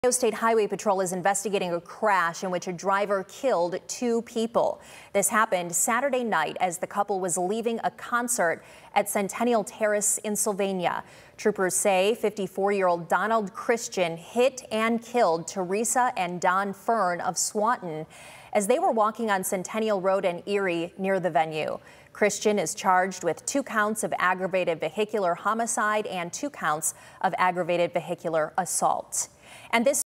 Ohio State Highway Patrol is investigating a crash in which a driver killed 2 people. This happened Saturday night as the couple was leaving a concert at Centennial Terrace in Sylvania. Troopers say 54-year-old Donald Christian hit and killed Teresa and Don Fern of Swanton as they were walking on Centennial Road in Erie near the venue. Christian is charged with 2 counts of aggravated vehicular homicide and 2 counts of aggravated vehicular assault. And this